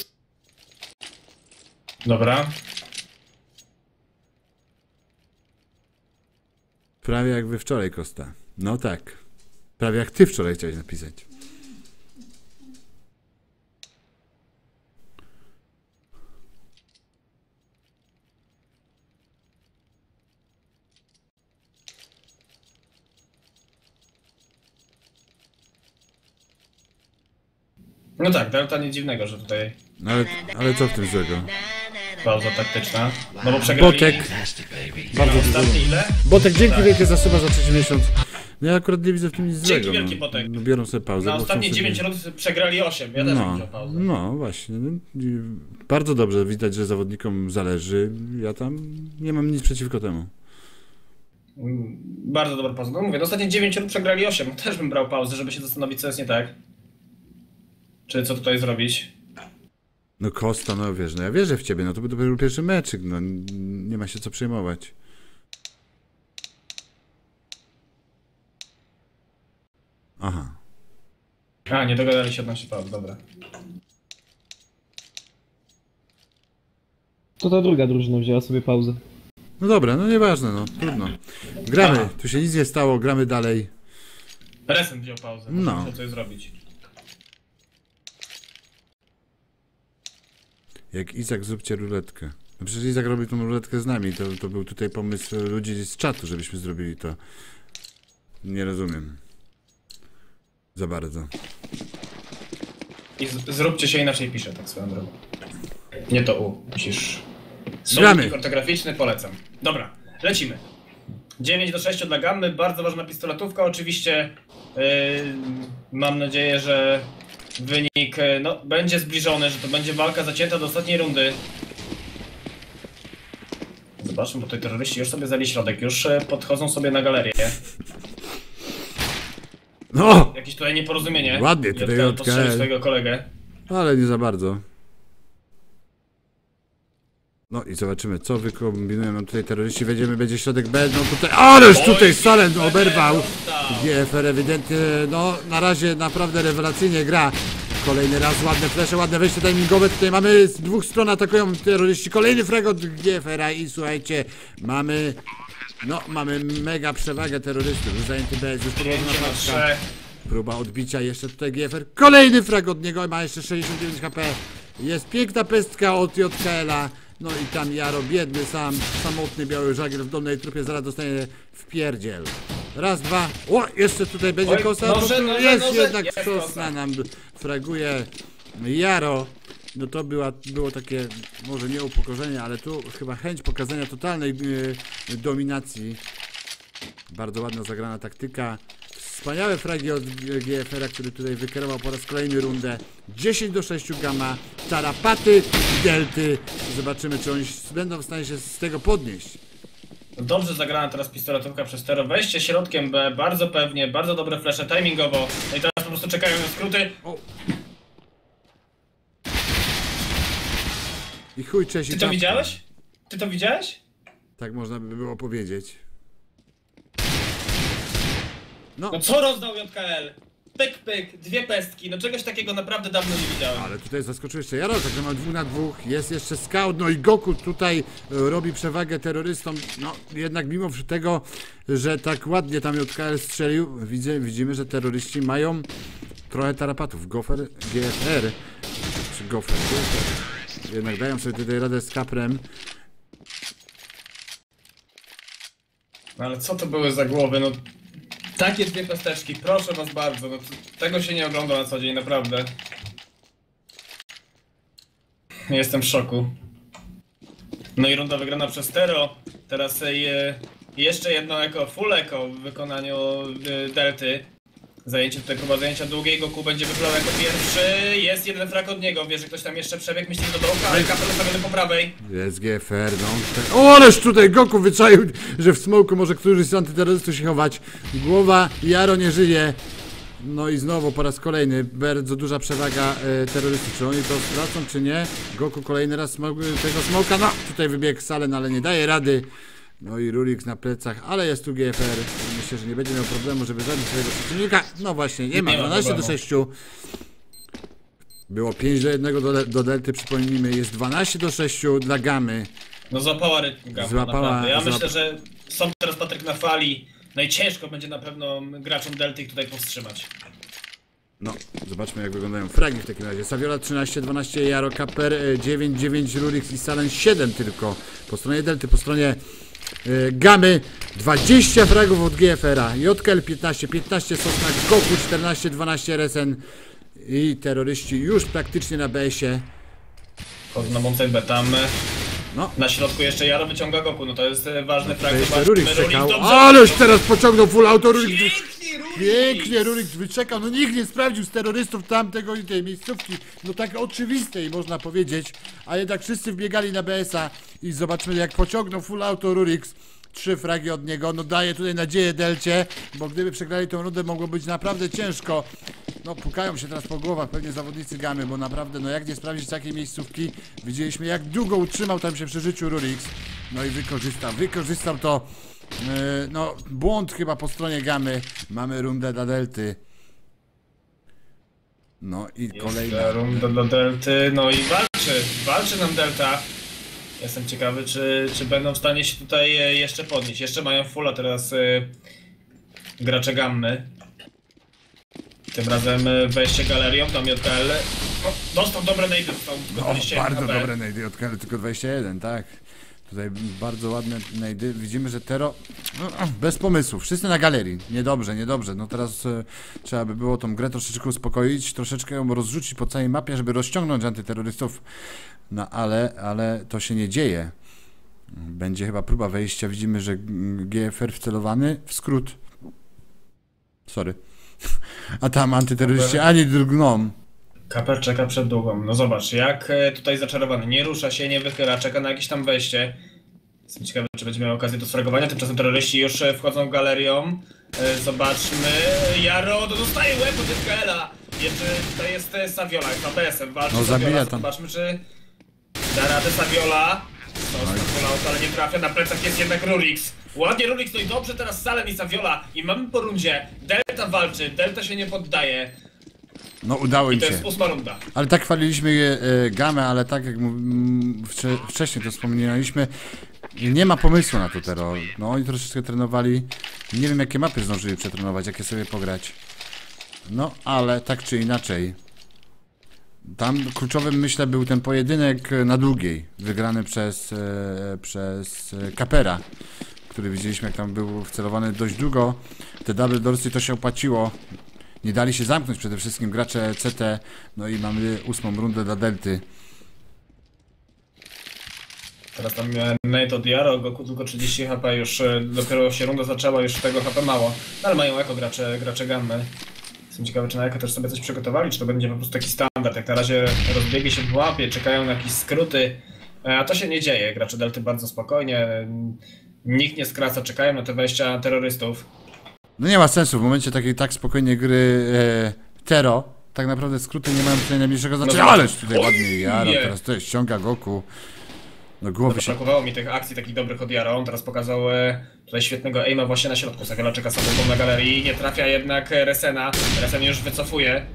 Dobra. Prawie jak wy wczoraj, Kosta. No tak. Prawie jak ty wczoraj chciałeś napisać. No tak, Delta nic dziwnego, że tutaj Ale co w tym złego? pauza taktyczna. No bo przegrali... Botek. Bardzo Ostatni ile? Botek, dzięki wielkie za suba za 3 miesiąc. No ja akurat nie widzę w tym nic złego. Dzięki wielki, Botek. No, biorą sobie pauzę. Na ostatnie 9 rund przegrali 8, ja też bym wziął pauzę. No właśnie. I bardzo dobrze widać, że zawodnikom zależy. Ja tam nie mam nic przeciwko temu. Bardzo dobra pauza. No mówię, na ostatnie 9 rund przegrali 8. Też bym brał pauzę, żeby się zastanowić, co jest nie tak. Czy co tutaj zrobić. No Costa, no wiesz, no ja wierzę w ciebie, no to był dopiero pierwszy meczyk, no nie ma się co przejmować. Aha. A, nie dogadali się odnośnie pauz, dobra. To ta druga drużyna wzięła sobie pauzę. No dobra, no nieważne, no trudno. Gramy, Aha. tu się nic nie stało, gramy dalej. Resen wziął pauzę, No. musiał coś zrobić. Jak Izak, zróbcie ruletkę. No przecież Izak robi tą ruletkę z nami, to był tutaj pomysł ludzi z czatu, żebyśmy zrobili to. Nie rozumiem. Za bardzo. I zróbcie się inaczej pisze, tak swoją drogą. Nie to U, musisz... Gramy. Słownik ortograficzny polecam. Dobra, lecimy. 9-6 dla Gammy, bardzo ważna pistoletówka, oczywiście. Mam nadzieję, że wynik no, będzie zbliżony, że to będzie walka zacięta do ostatniej rundy. Zobaczmy, bo tutaj terroryści już sobie zajęli środek, już podchodzą sobie na galerię. No! Jakieś tutaj nieporozumienie. Ładnie tutaj JKL JKL. postrzelił swojego kolegę. Ale nie za bardzo. No i zobaczymy, co wykombinują nam tutaj terroryści. Wejdziemy, będzie środek B, no tutaj... Ależ tutaj Salent oberwał! GFR ewidentnie, no na razie naprawdę rewelacyjnie gra. Kolejny raz ładne flesze, ładne wejście timingowe. Tutaj mamy z dwóch stron atakują terroryści. Kolejny frag od GFR-a i słuchajcie, mamy... No, mamy mega przewagę terrorystów. Już zajęty BS, już podłożona 5 na paczka. 3. Próba odbicia, jeszcze tutaj GFR. Kolejny frag od niego, ma jeszcze 69 HP. Jest piękna pestka od JKL-a. No i tam Jaro, biedny sam, samotny biały żagiel w dolnej trupie, zaraz dostanie w pierdziel. Raz, dwa, o, jeszcze tutaj będzie Oj, kosa, noże, to noże, jest noże, jednak jest Sosna kosa. nam fraguje Jaro. No to było takie, może nie upokorzenie, ale tu chyba chęć pokazania totalnej dominacji. Bardzo ładna zagrana taktyka. Wspaniałe fragi od GFR-a, który tutaj wykierował po raz kolejny rundę. 10-6 Gamma, tarapaty i delty. Zobaczymy, czy oni będą w stanie się z tego podnieść. Dobrze zagrana teraz pistoletówka przez Tero. Wejście środkiem B, bardzo pewnie, bardzo dobre flesze, timingowo. No i teraz po prostu czekają na skróty. O. I chuj, cześć i Ty to czapka. widziałeś? Ty to widziałeś? Tak można by było powiedzieć. No, No co rozdał JKL? Pyk, pyk, dwie pestki, no czegoś takiego naprawdę dawno nie widziałem. ale tutaj zaskoczył jeszcze Jaro, także mamy 2 na 2. Jest jeszcze Scout, no i Goku tutaj robi przewagę terrorystom. No jednak mimo tego, że tak ładnie tam JKL strzelił, widzimy, że terroryści mają trochę tarapatów. GFR, czy GFR, jednak dają sobie tutaj radę z Kaprem. No ale co to były za głowy, no... Takie dwie pesteczki, proszę was bardzo, no tego się nie ogląda na co dzień, naprawdę. Jestem w szoku. No i runda wygrana przez Tero. Teraz jeszcze jedno eko, full eko w wykonaniu delty. Zajęcie tutaj, próba zajęcia długiego, Goku będzie wypalał jako pierwszy. Jest jeden frak od niego, wie, że ktoś tam jeszcze przebiegł, myśli, że do dołka, ale kapel ustawiony po prawej. Jest GFR, no. O, ależ tutaj Goku wyczaił, że w smoku może któryś z antyterrorystów się chować. Głowa, Jaro nie żyje. No i znowu po raz kolejny bardzo duża przewaga terrorystów. Czy oni to stracą, czy nie? Goku kolejny raz tego smoka. No, tutaj wybiegł Salen, ale nie daje rady. No i Rurix na plecach, ale jest tu GFR. Myślę, że nie będzie miał problemu, żeby zabić swojego przeciwnika. No właśnie, nie ma. 12-6. Było 5-1 do delty, przypomnijmy. Jest 12-6 dla Gamy. No złapała rytm Gamma, Złapała- naprawdę. Ja złap- myślę, że są teraz Patryk na fali. No i ciężko będzie na pewno graczom delty ich tutaj powstrzymać. No, zobaczmy jak wyglądają fragi w takim razie. Saviola 13-12, Jaro, Kaper 9-9, Rurix i Salen 7 tylko. Po stronie delty, po stronie Gamy 20 fragów od GFR-a. JKL 15 Sosna, Goku 14-12 Resen i terroryści już praktycznie na BS-ie. Chodzą na Monsejbę tam. No. Na środku jeszcze Jaro wyciąga Goku, no to jest ważny frag. To jeszcze Zobaczmy, Rurix czekał, dobrze. ależ teraz pociągnął full auto Rurix. Pięknie, Rurix! Pięknie Rurix wyczekał, no nikt nie sprawdził z terrorystów tej miejscówki, no tak oczywistej można powiedzieć, a jednak wszyscy wbiegali na BS-a i zobaczmy jak pociągnął full auto Rurix. 3 fragi od niego, no daje tutaj nadzieję delcie, bo gdyby przegrali tą rundę mogło być naprawdę ciężko. no pukają się teraz po głowach pewnie zawodnicy Gamy, bo naprawdę, no jak nie sprawdzić takiej miejscówki, widzieliśmy jak długo utrzymał tam się przy życiu Rurix, no i wykorzystał to, no błąd chyba po stronie Gamy, mamy rundę dla Delty. No i kolejna runda dla Delty, no i walczy nam Delta. Jestem ciekawy, czy będą w stanie się tutaj jeszcze podnieść. Jeszcze mają fulla teraz gracze Gammy. Tym razem wejście galerią, tam JKL. Dostał dobre najdy, dostał tylko 21 bardzo HP. dobre najdy, tylko 21, tak. Tutaj bardzo ładne najdy. Widzimy, że Tero bez pomysłu. Wszyscy na galerii. Niedobrze. No teraz trzeba by było tą grę troszeczkę uspokoić, troszeczkę ją rozrzucić po całej mapie, żeby rozciągnąć antyterrorystów. No ale to się nie dzieje. Będzie chyba próba wejścia. Widzimy, że GFR wcelowany w skrót. Sorry. A tam antyterroryści ani drgną. Kaper czeka przed długą. No zobacz, jak tutaj zaczarowany. Nie rusza się, nie wychyla, czeka na jakieś tam wejście. Jestem ciekawy, czy będzie miał okazję do sfragowania. Tymczasem terroryści już wchodzą galerią. Zobaczmy. Jaro dostaje łeb od FKL-a. Jeszcze tutaj jest Saviola, jest ABS-em. Walczy No zabija Saviola. tam. Zobaczmy, czy da radę Saviola. Ale nie trafia. Na plecach jest jednak Rurix. Ładnie Rurix, no i dobrze teraz Salen i Saviola. I mamy po rundzie. Delta walczy, Delta się nie poddaje. No udało I im to się. jest 8 runda. Ale tak chwaliliśmy Gamę, ale tak jak wcześniej to wspominaliśmy, nie ma pomysłu na to Tero. No oni troszeczkę trenowali. Nie wiem jakie mapy zdążyli przetrenować, jakie sobie pograć. No ale tak czy inaczej. Tam kluczowym myślę był ten pojedynek na długiej, wygrany przez Kapera, który widzieliśmy jak tam był wcelowany dość długo. Te double doorsy to się opłaciło. Nie dali się zamknąć przede wszystkim gracze CT. No i mamy 8 rundę dla Delty. Teraz tam Nate od Jaro, tylko 30 HP już, dopiero się runda zaczęła, już tego HP mało. No, ale mają jako gracze Gammy. Jestem ciekawy, czy na jako też sobie coś przygotowali, czy to będzie po prostu taki standard. Jak na razie rozbiegi się w łapie, czekają na jakieś skróty, a to się nie dzieje. Gracze Delty bardzo spokojnie, nikt nie skraca, czekają na te wejścia terrorystów. No nie ma sensu w momencie takiej tak spokojnej gry Tero. Tak naprawdę skróty nie mają tutaj najmniejszego znaczenia. Ależ tutaj ładnie Jaro, teraz tutaj ściąga Goku. Do głowy się... Brakowało mi tych akcji takich dobrych od Jaro. On teraz pokazał tutaj świetnego aima właśnie na środku. Saviola czeka sobie na galerii. Nie trafia jednak Resena. Resen już wycofuje.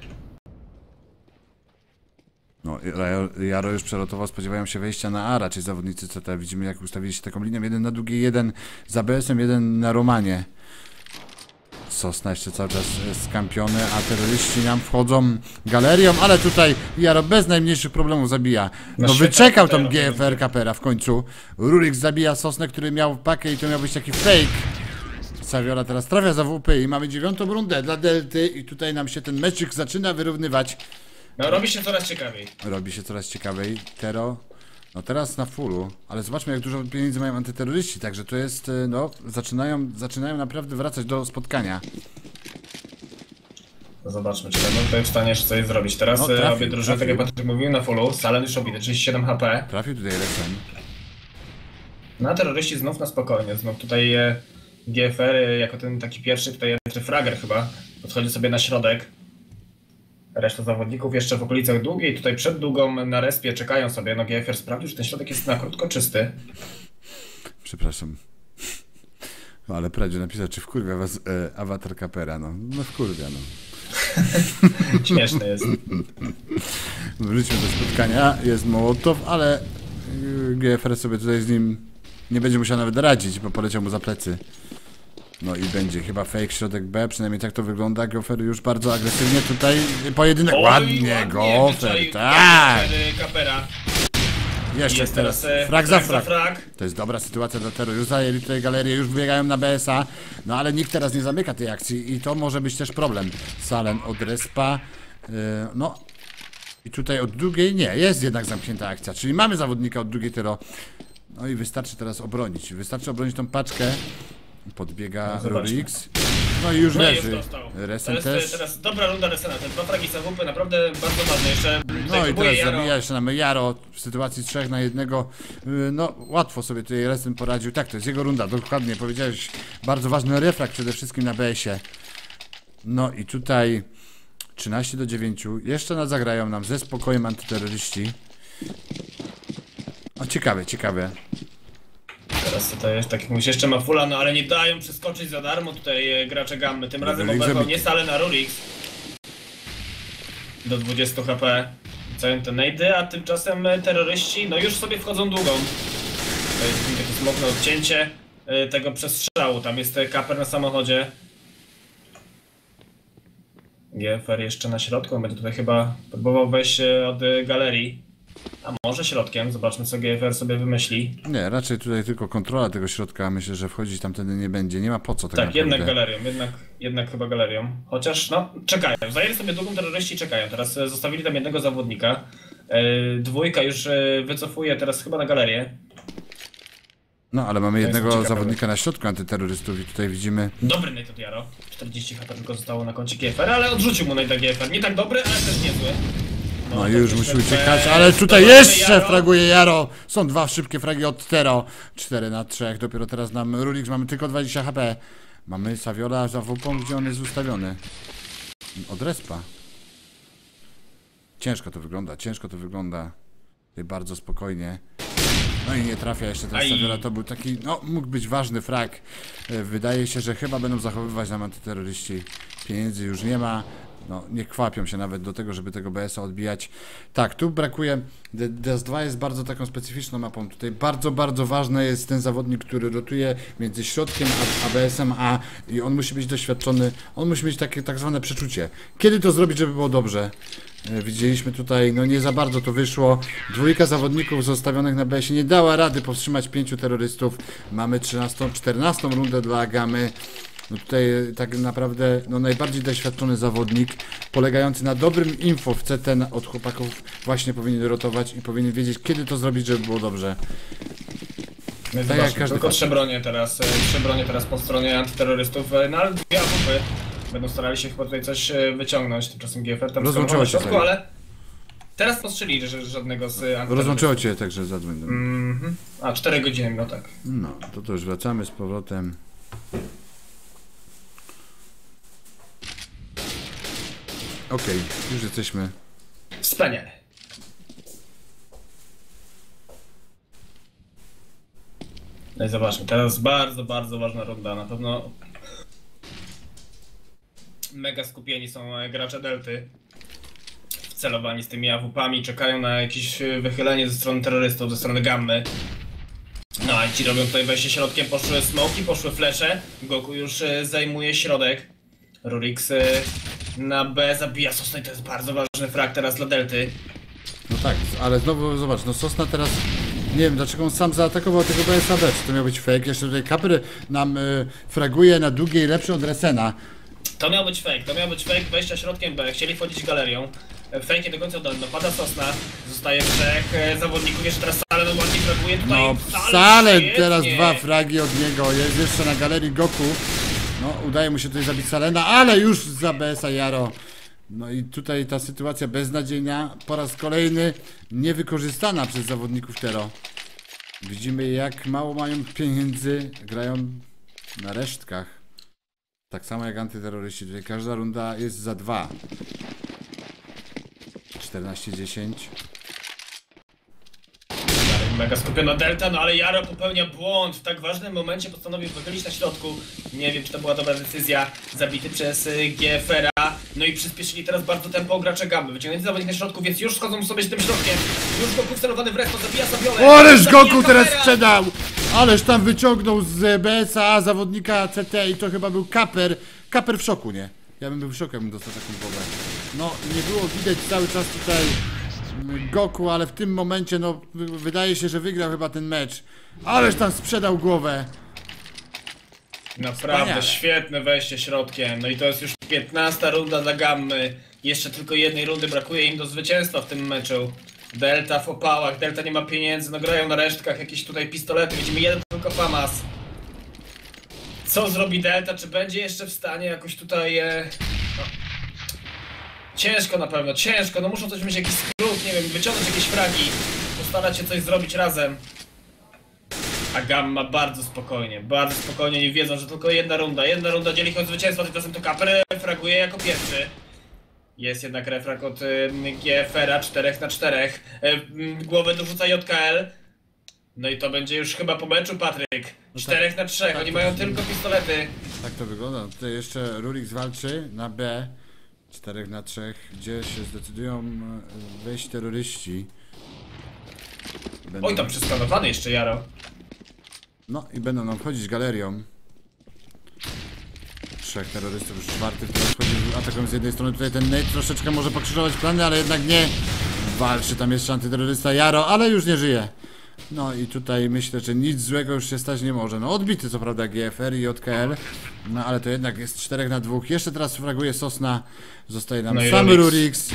No Jaro już przelotował, spodziewają się wejścia na A, raczej zawodnicy CT. Widzimy jak ustawili się taką linią. Jeden na długiej, jeden za BS-em, jeden na Romanie. Sosna jeszcze cały czas skampiony, a terroryści nam wchodzą galerią, ale tutaj Jaro bez najmniejszych problemów zabija. No wyczekał tam GFR Kapera w końcu. Rurix zabija Sosnę, który miał pakę i to miał być taki fake. Saviola teraz trafia za WP i mamy 9. rundę dla Delty i tutaj nam się ten meczyk zaczyna wyrównywać. No robi się coraz ciekawiej. Robi się coraz ciekawiej. Tero, no teraz na fullu, ale zobaczmy jak dużo pieniędzy mają antyterroryści, także to jest, no, zaczynają naprawdę wracać do spotkania. No zobaczmy, czy będą tutaj w stanie jeszcze coś zrobić. Teraz No, obie drużyny, tak jak Patryk mówił, na fullu. Salen już obity, 37 HP. Trafił tutaj Resen. No a terroryści znów na spokojnie, znów tutaj GFR jako ten taki pierwszy tutaj entry-fragger chyba podchodzi sobie na środek. Reszta zawodników jeszcze w okolicach długiej, tutaj przed długą na respie czekają sobie, no GFR sprawdził, że ten środek jest na krótko czysty. Przepraszam. No, ale Pradziu napisał, czy wkurwia was awatar Kapera, no wkurwia, no. Śmieszny jest. Wróćmy do spotkania, jest Mołotow, ale GFR sobie tutaj z nim nie będzie musiał nawet radzić, bo poleciał mu za plecy. No i będzie chyba fake środek B, przynajmniej tak to wygląda. Gofer już bardzo agresywnie tutaj pojedynek. Ładnie Gofer, tak! Kapera. Jeszcze Jest teraz teraz frag za frag. frag. To jest dobra sytuacja dla Tero. Już zajęli tutaj galerię, już wybiegają na BS-a. No ale nikt teraz nie zamyka tej akcji i to może być też problem. Salen od respa. No i tutaj od drugiej nie, jest jednak zamknięta akcja. Czyli mamy zawodnika od drugiej Tero. No i wystarczy teraz obronić. Wystarczy obronić tą paczkę. Podbiega Rurix. No i już leży. Resen też. Teraz dobra runda Resena. Te dwa fragi zawupy naprawdę bardzo ważne. Jeszcze no i teraz zabija jeszcze nam Jaro w sytuacji 3 na 1. No łatwo sobie tutaj Resen poradził. Tak, to jest jego runda, dokładnie powiedziałeś. Bardzo ważny refrag przede wszystkim na BS-ie. No i tutaj 13-9. Jeszcze nas zagrają nam ze spokojem antyterroryści. O, ciekawe, ciekawe. Teraz tutaj jest, tak jak mówisz, jeszcze ma fulla, no ale nie dają przeskoczyć za darmo tutaj gracze Gammy. Tym razem oberwał nie Sale na Rurix. Do 20 HP. Zajęte nejdy, a tymczasem terroryści, no już sobie wchodzą długą. To jest takie smutne odcięcie tego przestrzału. Tam jest kaper na samochodzie. GFR jeszcze na środku, on będzie tutaj chyba próbował wejść od galerii. A może środkiem, zobaczmy co GFR sobie wymyśli. Nie, raczej tutaj tylko kontrola tego środka, myślę, że wchodzić tamtędy nie będzie, nie ma po co tego. Tak, jednak galerią, jednak chyba galerią. Chociaż, no, czekają, zajęli sobie długą, terroryści czekają, teraz zostawili tam jednego zawodnika. Dwójka już wycofuje teraz chyba na galerię. No, ale mamy jednego zawodnika na środku antyterrorystów i tutaj widzimy... Dobry nade od Jaro, 40 HP tylko zostało na koncie GFR, ale odrzucił mu nade GFR, nie tak dobry, ale też niezły. No już musi uciekać, ale tutaj jeszcze fraguje Jaro. Są dwa szybkie fragi od Tero. 4-3, dopiero teraz nam Rulix, mamy tylko 20 HP. Mamy Saviola za WP, gdzie on jest ustawiony. Od respa. Ciężko to wygląda, ciężko to wygląda. Tutaj bardzo spokojnie. No i nie trafia jeszcze ten Saviola, to był taki, no mógł być ważny frag. Wydaje się, że chyba będą zachowywać nam antyterroryści. Pieniędzy już nie ma. No, nie kwapią się nawet do tego, żeby tego BS-a odbijać. Tak, tu brakuje... DS2 jest bardzo taką specyficzną mapą. Tutaj bardzo ważny jest ten zawodnik, który rotuje między środkiem a BS-em, i on musi być doświadczony. On musi mieć takie tak zwane przeczucie. Kiedy to zrobić, żeby było dobrze? Widzieliśmy tutaj, no nie za bardzo to wyszło. Dwójka zawodników zostawionych na BS-ie nie dała rady powstrzymać 5 terrorystów. Mamy 14 rundę dla Gamy. No tutaj tak naprawdę no najbardziej doświadczony zawodnik, polegający na dobrym info w CT od chłopaków właśnie powinien rotować i powinien wiedzieć, kiedy to zrobić, żeby było dobrze. No tak jak każdy tylko trzy bronie teraz po stronie antyterrorystów, no ale dwie AWP będą starali się chyba tutaj coś wyciągnąć, tymczasem GFR tam rozłączyło cię środku, ale teraz postrzelili żadnego z antyterrorystów. Rozłączyło cię także za dzwonią. A 4 godziny, no tak. No, to już wracamy z powrotem. Okej, już jesteśmy. Wspaniale. No i zobaczmy, teraz bardzo ważna runda, na pewno mega skupieni są gracze Delty, wcelowani z tymi AWP-ami, czekają na jakieś wychylenie ze strony terrorystów, ze strony Gammy. No i ci robią tutaj wejście środkiem, poszły smoki, poszły flesze, Goku już zajmuje środek, Rurix na B zabija Sosna i to jest bardzo ważny frag teraz dla Delty. No tak, ale znowu zobacz, no Sosna teraz, nie wiem dlaczego on sam zaatakował tego BS-a, czy to miał być fake, jeszcze tutaj Kaper nam fraguje na długiej lepszy od Resena. To miał być fake, wejścia środkiem B, chcieli wchodzić galerią. Fake nie do końca udany, napada Sosna, zostaje 3 zawodników, jeszcze teraz Sale ładnie fraguje tutaj. No Sale teraz 2 fragi od niego, jest jeszcze na galerii Goku. No udaje mu się tutaj zabić Salena, ale już za BS-a Jaro. No i tutaj ta sytuacja beznadziejna, po raz kolejny niewykorzystana przez zawodników Tero. Widzimy jak mało mają pieniędzy, grają na resztkach. Tak samo jak antyterroryści, tutaj każda runda jest za 2. 14-10. Mega skupiona Delta, no ale Jaro popełnia błąd. W tak ważnym momencie postanowił wychylić na środku. Nie wiem, czy to była dobra decyzja. Zabity przez GFR-a. No i przyspieszyli teraz bardzo tempo gracze Gammy. Wyciągnięty zawodnik na środku, więc już schodzą sobie z tym środkiem. Już Goku wcelowany w respo, zabija Saviolę. Ależ Goku teraz sprzedał! Ależ tam wyciągnął z BS-a zawodnika CT i to chyba był Kaper. Kaper w szoku, nie? Ja bym był w szoku, jakbym dostał taką głowę. No, nie było widać cały czas tutaj Goku, ale w tym momencie, no, wydaje się, że wygrał chyba ten mecz. Ależ tam sprzedał głowę. Naprawdę Wspaniale. Świetne wejście środkiem. No i to jest już 15 runda dla Gammy. Jeszcze tylko jednej rundy brakuje im do zwycięstwa w tym meczu. Delta w opałach, Delta nie ma pieniędzy, no grają na resztkach jakieś tutaj pistolety. Widzimy jeden tylko FAMAS. Co zrobi Delta? Czy będzie jeszcze w stanie jakoś tutaj... No. Ciężko na pewno, ciężko, no muszą coś mieć, jakiś skrót, nie wiem, wyciągnąć jakieś fragi, postarać się coś zrobić razem. A Gamma bardzo spokojnie, nie wiedzą, że tylko jedna runda dzieli ich od zwycięstwa, tymczasem to Kaper fraguje jako pierwszy. Jest jednak refrak od GFR-a 4-4. Głowę dorzuca JKL. No i to będzie już chyba po meczu, Patryk. 4-3, oni mają tylko pistolety. Tak to wygląda. Tutaj jeszcze Rurix walczy na B. 4-3, gdzie się zdecydują wejść terroryści. Będą... Oj, tam przeskanowany jeszcze Jaro. No i będą nam wchodzić galerią. 3 terrorystów, już 4, który wchodzi atakują z jednej strony. Tutaj ten Nate troszeczkę może pokrzyżować plany, ale jednak nie. Walczy tam jeszcze antyterrorysta Jaro, ale już nie żyje. No i tutaj myślę, że nic złego już się stać nie może. No odbity co prawda GFR i JKL, no ale to jednak jest 4-2. Jeszcze teraz fraguje Sosna. Zostaje nam No sam Rurix.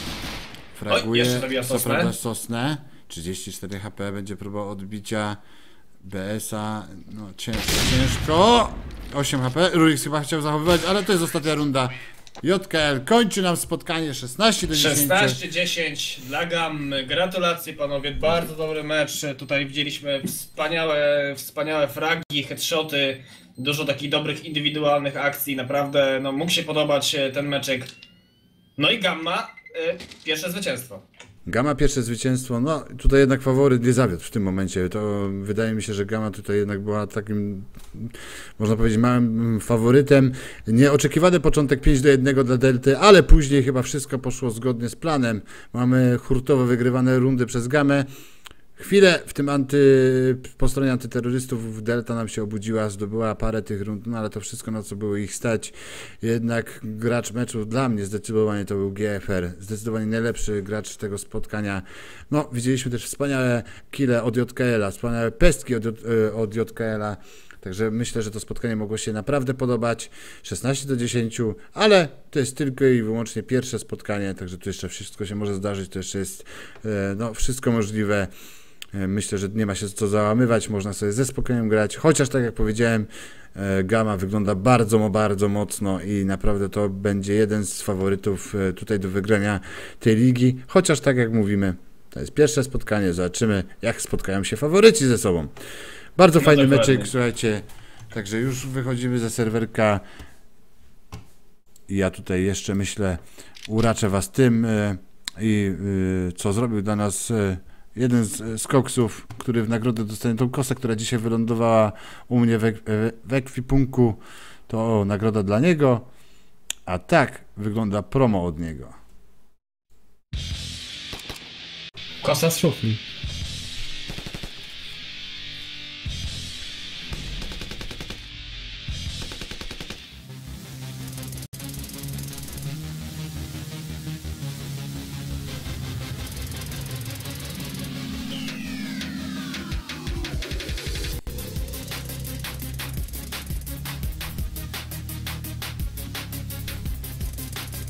Oj, jeszcze zabija co Sosnę. prawda Sosnę. 34 HP, będzie próbował odbicia BS-a. No ciężko. 8 HP. Rurix chyba chciał zachowywać, ale to jest ostatnia runda. JKL kończy nam spotkanie 16-10. 16-10 dla Gammy. Gratulacje panowie, bardzo dobry mecz. Tutaj widzieliśmy wspaniałe fragi, headshoty, dużo takich dobrych indywidualnych akcji. Naprawdę no, mógł się podobać ten meczek. No i Gamma, pierwsze zwycięstwo. Gamma pierwsze zwycięstwo, no tutaj jednak faworyt nie zawiódł w tym momencie, to wydaje mi się, że Gamma tutaj jednak była takim, można powiedzieć, małym faworytem. Nieoczekiwany początek 5-1 dla Delty, ale później chyba wszystko poszło zgodnie z planem. Mamy hurtowo wygrywane rundy przez Gammę. Chwilę w tym po stronie antyterrorystów Delta nam się obudziła, zdobyła parę tych rund, no ale to wszystko na co było ich stać. Jednak gracz meczu dla mnie zdecydowanie to był GFR, zdecydowanie najlepszy gracz tego spotkania. No widzieliśmy też wspaniałe kille od JKL-a, wspaniałe pestki od JKL-a. Także myślę, że to spotkanie mogło się naprawdę podobać. 16-10, ale to jest tylko i wyłącznie pierwsze spotkanie, także tu jeszcze wszystko się może zdarzyć, to jeszcze jest no, wszystko możliwe. Myślę, że nie ma się co załamywać, można sobie ze spokojem grać, chociaż tak jak powiedziałem, Gamma wygląda bardzo mocno i naprawdę to będzie jeden z faworytów tutaj do wygrania tej ligi, chociaż tak jak mówimy, to jest pierwsze spotkanie, zobaczymy jak spotkają się faworyci ze sobą. Bardzo fajny meczek, słuchajcie, także już wychodzimy ze serwerka i ja tutaj jeszcze myślę, uraczę was tym co zrobił dla nas jeden z koksów, który w nagrodę dostanie tą kosę, która dzisiaj wylądowała u mnie w ekwipunku, to nagroda dla niego, a tak wygląda promo od niego. Kosa z szufli.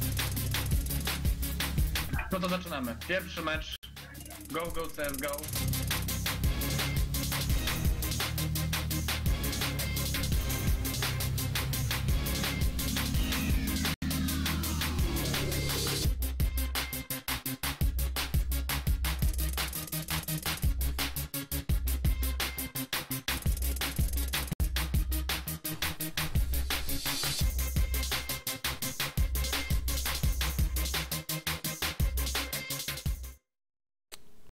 No to zaczynamy. Pierwszy mecz. Go, go, CSGO.